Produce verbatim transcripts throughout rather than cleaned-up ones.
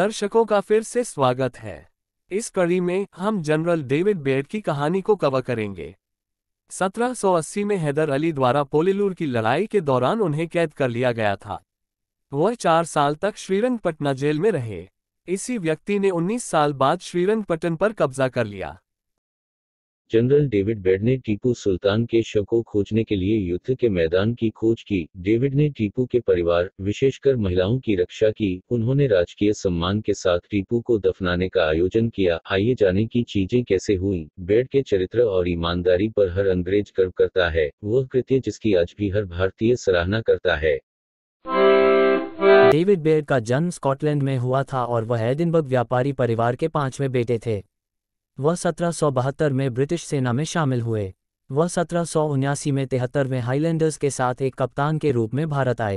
दर्शकों का फिर से स्वागत है। इस कड़ी में हम जनरल डेविड बेड की कहानी को कवर करेंगे। सत्रह सौ अस्सी में हैदर अली द्वारा पोलिलूर की लड़ाई के दौरान उन्हें कैद कर लिया गया था। वह चार साल तक श्रीरंगपटना जेल में रहे। इसी व्यक्ति ने उन्नीस साल बाद श्रीरंगपटन पर कब्जा कर लिया। जनरल डेविड बेड ने टीपू सुल्तान के शव को खोजने के लिए युद्ध के मैदान की खोज की। डेविड ने टीपू के परिवार, विशेषकर महिलाओं की रक्षा की। उन्होंने राजकीय सम्मान के साथ टीपू को दफनाने का आयोजन किया। आइए जानें कि चीजें कैसे हुईं। बेड के चरित्र और ईमानदारी पर हर अंग्रेज गर्व करता है। वह कृत्य जिसकी आज भी हर भारतीय सराहना करता है। डेविड बेड का जन्म स्कॉटलैंड में हुआ था और वह एडिनबर्ग व्यापारी परिवार के पांचवें बेटे थे। वह सत्रह सौ बहत्तर में ब्रिटिश सेना में शामिल हुए। वह सत्रह सौ उन्यासी में तिहत्तरवें हाईलैंडर्स के साथ एक कप्तान के रूप में भारत आए।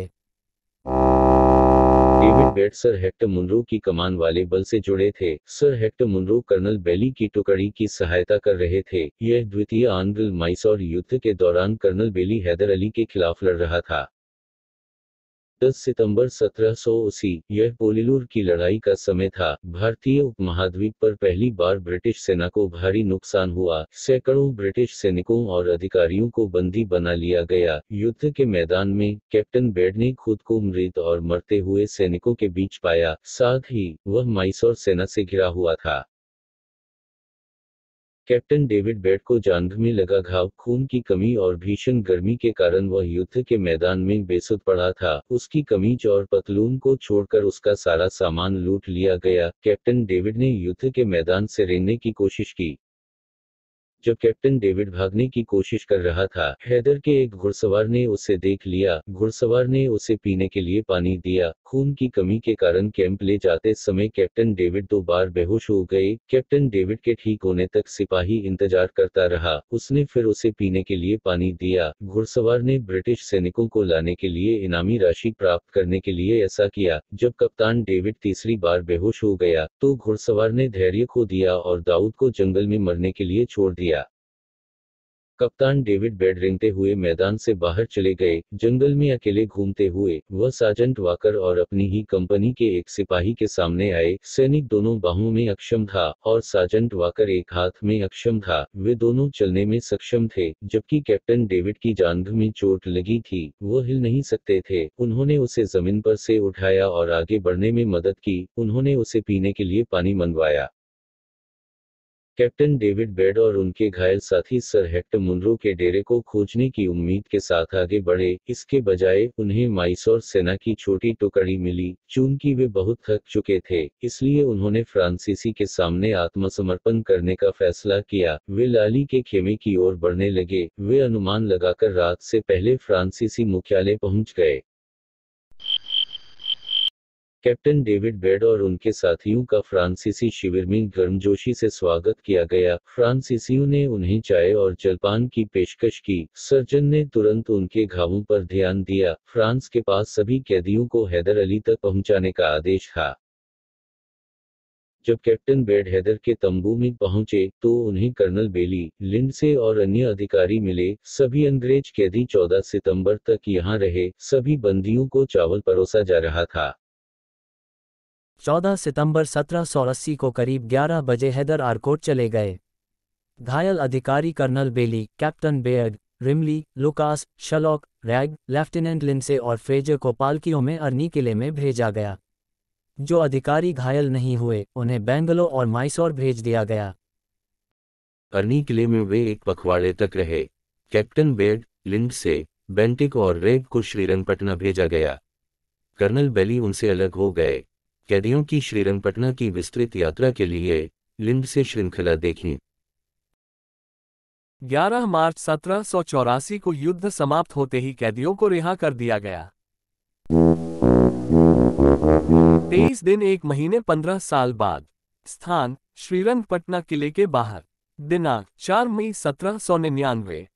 David Baird sir Hector Munro की कमान वाले बल से जुड़े थे। Sir Hector Munro colonel Baillie की टुकड़ी की सहायता कर रहे थे। यह द्वितीय आंग्ल मैसूर युद्ध के दौरान कर्नल बेली हैदर अली के खिलाफ लड़ रहा था। दस सितंबर सत्रह सौ अस्सी, यह पोलिलूर की लड़ाई का समय था। भारतीय उपमहाद्वीप पर पहली बार ब्रिटिश सेना को भारी नुकसान हुआ। सैकड़ों ब्रिटिश सैनिकों और अधिकारियों को बंदी बना लिया गया। युद्ध के मैदान में कैप्टन बेड ने खुद को मृत और मरते हुए सैनिकों के बीच पाया। साथ ही वह मैसूर सेना से घिरा हुआ था। कैप्टन डेविड बेड को जांघ में लगा घाव, खून की कमी और भीषण गर्मी के कारण वह युद्ध के मैदान में बेसुध पड़ा था। उसकी कमीज और पतलून को छोड़कर उसका सारा सामान लूट लिया गया। कैप्टन डेविड ने युद्ध के मैदान से रेंगने की कोशिश की। जब कैप्टन डेविड भागने की कोशिश कर रहा था, हैदर के एक घुड़सवार ने उसे देख लिया। घुड़सवार ने उसे पीने के लिए पानी दिया। खून की कमी के कारण कैंप ले जाते समय कैप्टन डेविड दो बार बेहोश हो गए। कैप्टन डेविड के ठीक होने तक सिपाही इंतजार करता रहा। उसने फिर उसे पीने के लिए पानी दिया। घुड़सवार ने ब्रिटिश सैनिकों को लाने के लिए इनामी राशि प्राप्त करने के लिए ऐसा किया। जब कप्तान डेविड तीसरी बार बेहोश हो गया, तो घुड़सवार ने धैर्य खो दिया और दाऊद को जंगल में मरने के लिए छोड़ दिया। कप्तान डेविड बेड रेंगते हुए मैदान से बाहर चले गए। जंगल में अकेले घूमते हुए वह सार्जेंट वाकर और अपनी ही कंपनी के एक सिपाही के सामने आए। सैनिक दोनों बाहों में अक्षम था और सार्जेंट वाकर एक हाथ में अक्षम था। वे दोनों चलने में सक्षम थे, जबकि कैप्टन डेविड की जांघ में चोट लगी थी। वह हिल नहीं सकते थे। उन्होंने उसे जमीन पर से उठाया और आगे बढ़ने में मदद की। उन्होंने उसे पीने के लिए पानी मंगवाया। कैप्टन डेविड बेड और उनके घायल साथी सर हेक्टर मुनरो के डेरे को खोजने की उम्मीद के साथ आगे बढ़े। इसके बजाय उन्हें मैसूर सेना की छोटी टुकड़ी मिली। चूंकि वे बहुत थक चुके थे, इसलिए उन्होंने फ्रांसीसी के सामने आत्मसमर्पण करने का फैसला किया। वे लाली के खेमे की ओर बढ़ने लगे। वे अनुमान लगाकर रात से पहले फ्रांसीसी मुख्यालय पहुंच गए। कैप्टन डेविड बेड और उनके साथियों का फ्रांसीसी शिविर में गर्मजोशी से स्वागत किया गया। फ्रांसीसियों ने उन्हें चाय और जलपान की पेशकश की। सर्जन ने तुरंत उनके घावों पर ध्यान दिया। फ्रांस के पास सभी कैदियों को हैदर अली तक पहुंचाने का आदेश था। जब कैप्टन बेड हैदर के तंबू में पहुंचे, तो उन्हें कर्नल बेली, लिंडसे और अन्य अधिकारी मिले। सभी अंग्रेज कैदी चौदह सितंबर तक यहां रहे। सभी बंदियों को चावल परोसा जा रहा था। चौदह सितंबर सत्रह सौ अस्सी को करीब ग्यारह बजे हैदर आरकोट चले गए। घायल अधिकारी colonel Baillie, captain Baird, Rimley, Lucas, Shallock, Wragg, lieutenant Lindsay और फ्रेजर को पालकियों में अर्नी किले में भेजा गया। जो अधिकारी घायल नहीं हुए, उन्हें बेंगलो और मैसूर भेज दिया गया। अर्नी किले में वे एक पखवाड़े तक रहे। कैप्टन बेड, लिंडसे, बेंटिक और रैग को श्रीरंगपटना भेजा गया। कर्नल बेली उनसे अलग हो गए। कैदियों की श्रीरंगपटना की विस्तृत यात्रा के लिए लिंडसे श्रृंखला देखें। ग्यारह मार्च सत्रह सौ चौरासी को युद्ध समाप्त होते ही कैदियों को रिहा कर दिया गया। तेईस दिन एक महीने पंद्रह साल बाद। स्थान श्रीरंगपटना किले के बाहर। दिनांक चार मई सत्रह सौ निन्यानवे।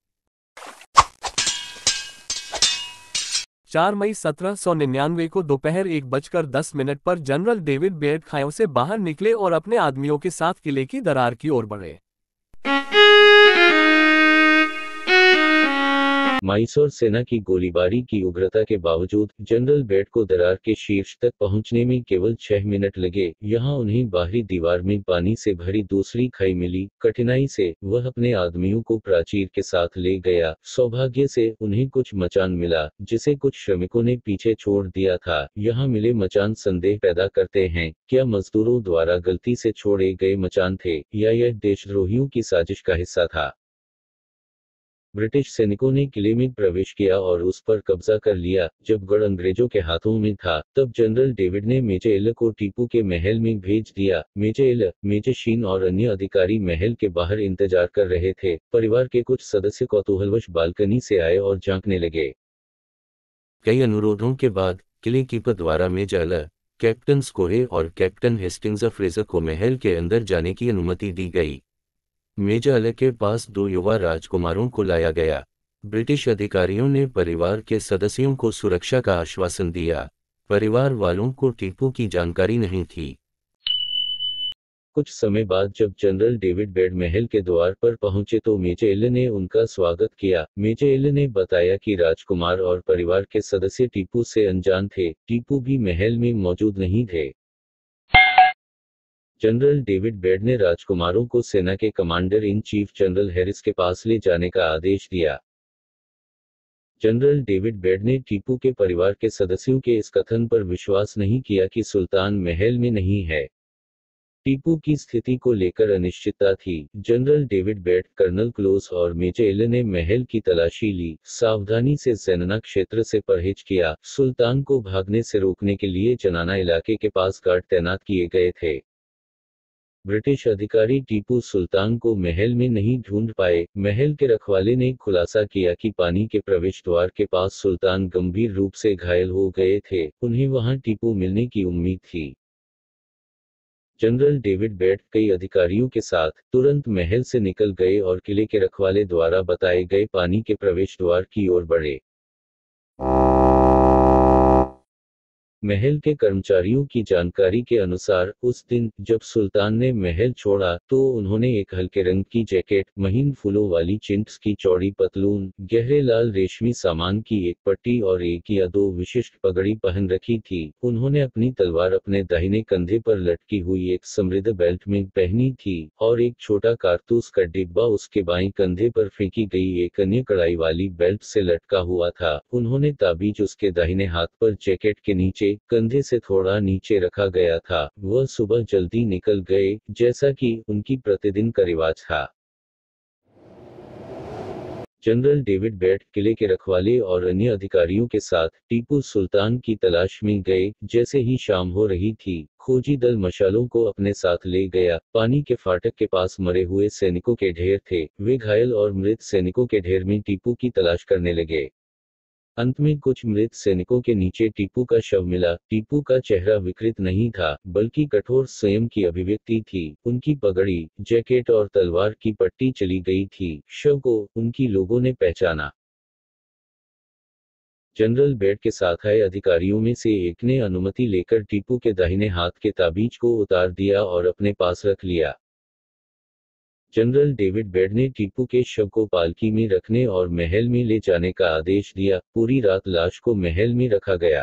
चार मई सत्रह सौ निन्यानवे को दोपहर एक बजकर दस मिनट पर जनरल डेविड बेड खायों से बाहर निकले और अपने आदमियों के साथ किले की दरार की ओर बढ़े। मैसूर सेना की गोलीबारी की उग्रता के बावजूद जनरल बेड को दरार के शीर्ष तक पहुंचने में केवल छह मिनट लगे। यहां उन्हें बाहरी दीवार में पानी से भरी दूसरी खाई मिली। कठिनाई से वह अपने आदमियों को प्राचीर के साथ ले गया। सौभाग्य से उन्हें कुछ मचान मिला, जिसे कुछ श्रमिकों ने पीछे छोड़ दिया था। यहां मिले मचान संदेह पैदा करते हैं, क्या मजदूरों द्वारा गलती से छोड़े गए मचान थे, या यह देशद्रोहियों की साजिश का हिस्सा था। ब्रिटिश सैनिकों ने किले में प्रवेश किया और उस पर कब्जा कर लिया। जब गढ़ अंग्रेजों के हाथों में था, तब जनरल डेविड ने मेजेल को टीपू के महल में भेज दिया। मेजेल, मेजेशीन और अन्य अधिकारी महल के बाहर इंतजार कर रहे थे। परिवार के कुछ सदस्य कौतूहलवश बालकनी से आए और झांकने लगे। कई अनुरोधों के बाद किले कीपर द्वारा मेजेल, कैप्टन स्कोहे और कैप्टन हेस्टिंग्स फ्रेजर को महल के अंदर जाने की अनुमति दी गई। मेजेल के पास दो युवा राजकुमारों को लाया गया। ब्रिटिश अधिकारियों ने परिवार के सदस्यों को सुरक्षा का आश्वासन दिया। परिवार वालों को टीपू की जानकारी नहीं थी। कुछ समय बाद जब जनरल डेविड बेड महल के द्वार पर पहुंचे तो मेजेल ने उनका स्वागत किया। मेजेल ने बताया कि राजकुमार और परिवार के सदस्य टीपू से अनजान थे। टीपू भी महल में मौजूद नहीं थे। जनरल डेविड बेड ने राजकुमारों को सेना के commander in chief general Harris के पास ले जाने का आदेश दिया। जनरल डेविड बेड ने टीपू के परिवार के सदस्यों के इस कथन पर विश्वास नहीं किया कि सुल्तान महल में नहीं है। टीपू की स्थिति को लेकर अनिश्चितता थी। General David Baird, colonel Close और मेजेल ने महल की तलाशी ली, सावधानी से ज़ेनना क्षेत्र से परहेज किया। सुल्तान को भागने से रोकने के लिए जनाना इलाके के पास गार्ड तैनात किए गए थे। ब्रिटिश अधिकारी टीपू सुल्तान को महल में नहीं ढूंढ पाए। महल के रखवाले ने खुलासा किया कि पानी के प्रवेश द्वार के पास सुल्तान गंभीर रूप से घायल हो गए थे। उन्हें वहां टीपू मिलने की उम्मीद थी। जनरल डेविड बेड कई अधिकारियों के साथ तुरंत महल से निकल गए और किले के रखवाले द्वारा बताए गए पानी के प्रवेश द्वार की ओर बढ़े। महल के कर्मचारियों की जानकारी के अनुसार उस दिन जब सुल्तान ने महल छोड़ा तो उन्होंने एक हल्के रंग की जैकेट, महीन फूलों वाली चिंट्स की चौड़ी पतलून, गहरे लाल रेशमी सामान की एक पट्टी और एक या दो विशिष्ट पगड़ी पहन रखी थी। उन्होंने अपनी तलवार अपने दाहिने कंधे पर लटकी हुई एक समृद्ध बेल्ट में पहनी थी और एक छोटा कारतूस का डिब्बा उसके बाएं कंधे पर फेंकी गई एक अन्य कड़ाई वाली बेल्ट से लटका हुआ था। उन्होंने ताबीज उसके दाहिने हाथ पर जैकेट के नीचे कंधे से थोड़ा नीचे रखा गया था। वह सुबह जल्दी निकल गए, जैसा कि उनकी प्रतिदिन का रिवाज था। जनरल डेविड बेड किले के रखवाले और अन्य अधिकारियों के साथ टीपू सुल्तान की तलाश में गए। जैसे ही शाम हो रही थी, खोजी दल मशालों को अपने साथ ले गया। पानी के फाटक के पास मरे हुए सैनिकों के ढेर थे। वे घायल और मृत सैनिकों के ढेर में टीपू की तलाश करने लगे। अंत में कुछ मृत सैनिकों के नीचे टीपू का शव मिला। टीपू का चेहरा विकृत नहीं था, बल्कि कठोर संयम की अभिव्यक्ति थी। उनकी पगड़ी, जैकेट और तलवार की पट्टी चली गई थी। शव को उनकी लोगों ने पहचाना। जनरल बेड के साथ आए अधिकारियों में से एक ने अनुमति लेकर टीपू के दाहिने हाथ के ताबीज को उतार दिया और अपने पास रख लिया। जनरल डेविड बेड ने टीपू के शव को पालकी में रखने और महल में ले जाने का आदेश दिया। पूरी रात लाश को महल में रखा गया।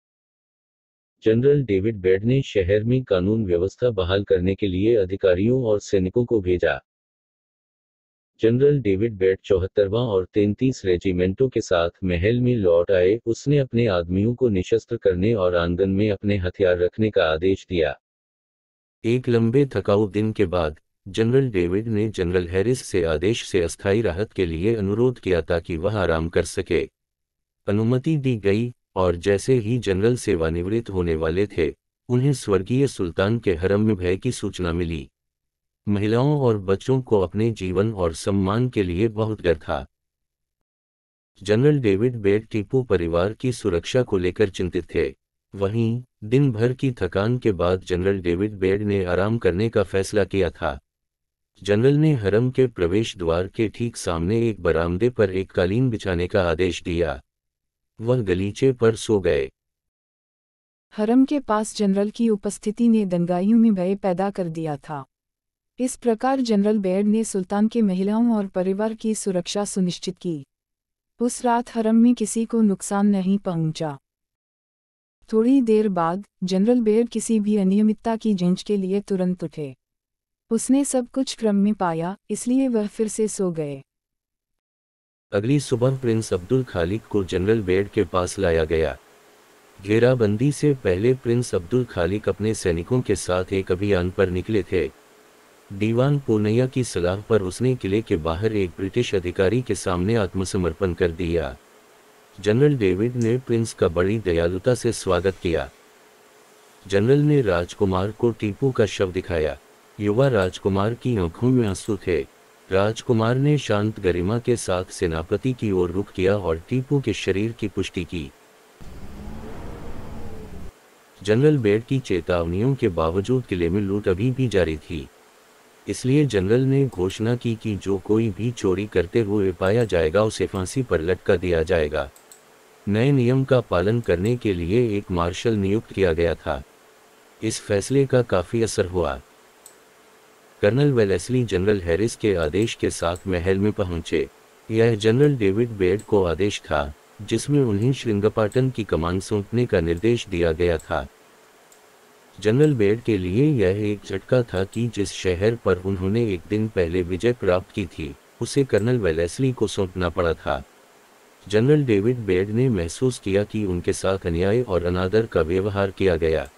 जनरल डेविड बेड ने शहर में कानून व्यवस्था बहाल करने के लिए अधिकारियों और सैनिकों को भेजा। जनरल डेविड बेड चौहत्तरवां और तैंतीस रेजिमेंटों के साथ महल में लौट आए। उसने अपने आदमियों को निशस्त्र करने और आंगन में अपने हथियार रखने का आदेश दिया। एक लंबे थकाऊ दिन के बाद जनरल डेविड ने जनरल हैरिस से आदेश से अस्थायी राहत के लिए अनुरोध किया ताकि वह आराम कर सके। अनुमति दी गई और जैसे ही जनरल सेवानिवृत्त होने वाले थे, उन्हें स्वर्गीय सुल्तान के हरम में भय की सूचना मिली। महिलाओं और बच्चों को अपने जीवन और सम्मान के लिए बहुत डर था। जनरल डेविड बेड टीपू परिवार की सुरक्षा को लेकर चिंतित थे। वहीं दिन भर की थकान के बाद जनरल डेविड बेड ने आराम करने का फैसला किया था। जनरल ने हरम के प्रवेश द्वार के ठीक सामने एक बरामदे पर एक कालीन बिछाने का आदेश दिया। वह गलीचे पर सो गए। हरम के पास जनरल की उपस्थिति ने दंगाइयों में भय पैदा कर दिया था। इस प्रकार जनरल बेड ने सुल्तान के महिलाओं और परिवार की सुरक्षा सुनिश्चित की। उस रात हरम में किसी को नुकसान नहीं पहुंचा। थोड़ी देर बाद जनरल बेयर किसी भी अनियमितता की जांच के लिए तुरंत उठे। उसने सब कुछ क्रम में पाया, इसलिए वह फिर से सो गए। अगली सुबह प्रिंस अब्दुल खालिक को जनरल बेयर के पास लाया गया। घेराबंदी से पहले प्रिंस अब्दुल खालिक अपने सैनिकों के साथ एक अभियान पर निकले थे। दीवान पूर्णिया की सलाह पर उसने किले के बाहर एक ब्रिटिश अधिकारी के सामने आत्मसमर्पण कर दिया। जनरल डेविड ने प्रिंस का बड़ी दयालुता से स्वागत किया। जनरल ने राजकुमार को टीपू का शव दिखाया। युवा राजकुमार की आंखों में आंसू थे। राजकुमार ने शांत गरिमा के साथ सेनापति की ओर रुख किया और टीपू के शरीर की पुष्टि की। जनरल बेयर की चेतावनियों के बावजूद किले में लूट अभी भी जारी थी, इसलिए जनरल ने घोषणा की कि जो कोई भी चोरी करते हुए पाया जाएगा उसे फांसी पर लटका दिया जाएगा। नए नियम का पालन करने के लिए एक मार्शल नियुक्त किया गया था। इस फैसले का काफी असर हुआ। कर्नल वेलेस्ली जनरल हैरिस के आदेश के साथ महल में पहुंचे। यह जनरल डेविड बेयर को आदेश था, जिसमें उन्हें श्रिंगपाटन की कमान सौंपने का निर्देश दिया गया था। जनरल बेयर के लिए यह एक झटका था कि जिस शहर पर उन्होंने एक दिन पहले विजय प्राप्त की थी, उसे कर्नल वेलेस्ली को सौंपना पड़ा था। जनरल डेविड बेयर ने महसूस किया कि उनके साथ अन्याय और अनादर का व्यवहार किया गया।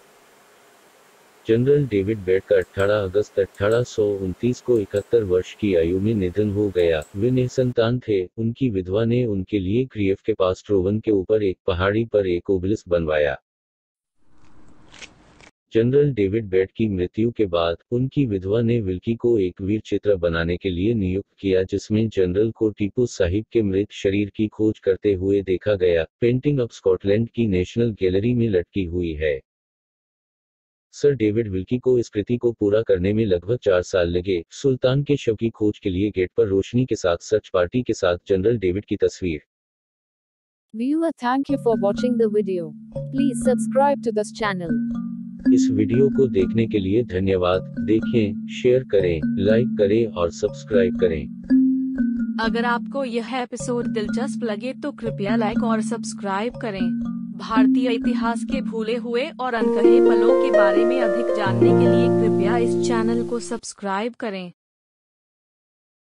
जनरल डेविड बेयर का अठारह अगस्त अठारह सौ उनतीस को इकहत्तर वर्ष की आयु में निधन हो गया। वे निसंतान थे। उनकी विधवा ने उनके लिए क्रिएफ के पास ट्रोवन के ऊपर एक पहाड़ी पर एक ओबेलिस्क बनवाया। जनरल डेविड बेयर की मृत्यु के बाद उनकी विधवा ने विल्की को एक वीर चित्र बनाने के लिए नियुक्त किया, जिसमें जनरल को टीपू साहिब के मृत शरीर की खोज करते हुए देखा गया। पेंटिंग अब स्कॉटलैंड की नेशनल गैलरी में लटकी हुई है। सर डेविड विल्की को इस कृति को पूरा करने में लगभग चार साल लगे। सुल्तान के शव की खोज के लिए गेट पर रोशनी के साथ सर्च पार्टी के साथ जनरल डेविड की तस्वीर। Viewer, thank you for watching the video. Please subscribe to this channel. इस वीडियो को देखने के लिए धन्यवाद। देखें, शेयर करें, लाइक करें और सब्सक्राइब करें। अगर आपको यह एपिसोड दिलचस्प लगे तो कृपया लाइक और सब्सक्राइब करें। भारतीय इतिहास के भूले हुए और अनकहे पलों के बारे में अधिक जानने के लिए कृपया इस चैनल को सब्सक्राइब करें।